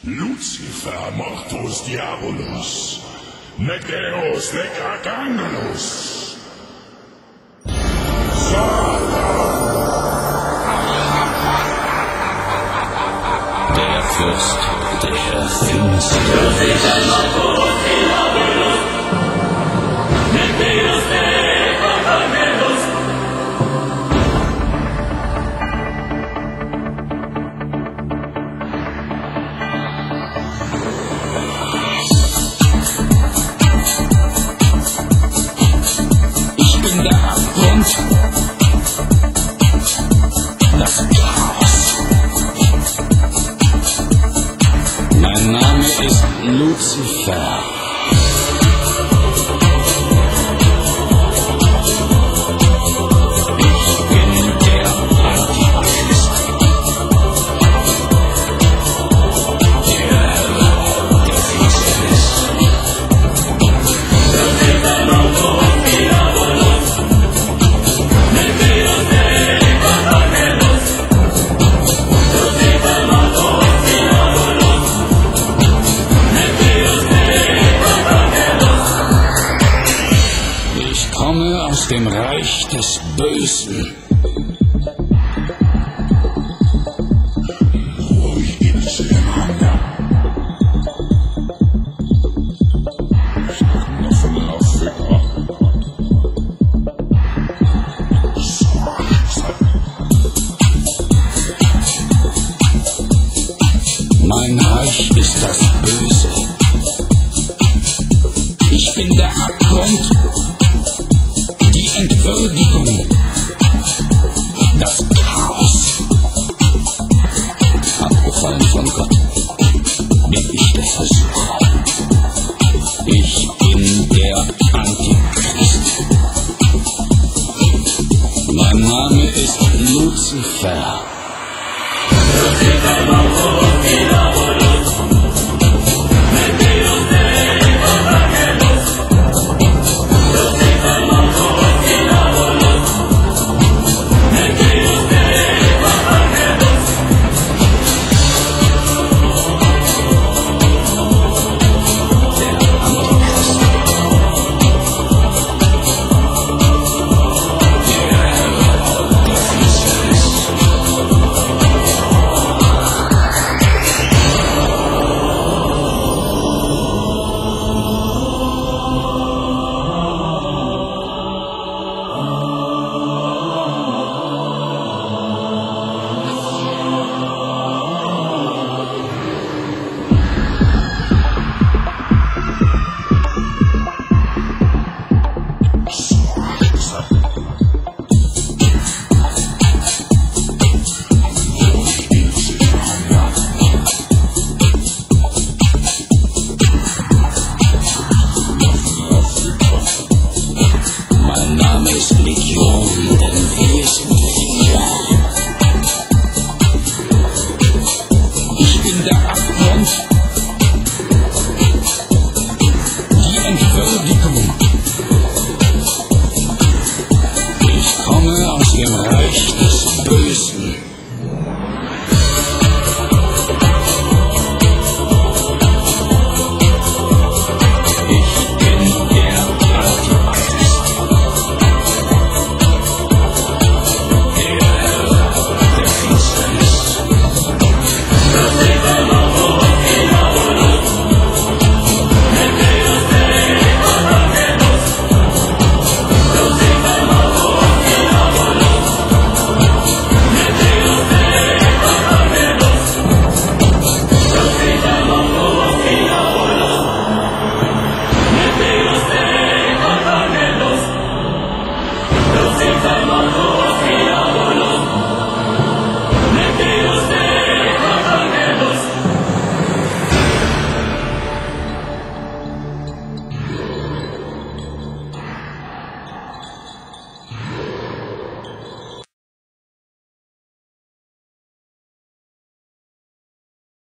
Lucifer mortus diabolus, nec Deus nec archangelus. Der Fürst der Finsternis. Ich bin der Abgrund, das Chaos. Mein Name ist Lucifer. Ich komme aus dem Reich des Bösen. Ruhig geht's ineinander. Knochen auf Finger. Mein Reich ist das Böse. Ich bin der Abgrund, die Entwürdigung, das Chaos. Abgefallen von Gott bin ich der Versucher. Ich bin der Antichrist. Mein Name ist Lucifer.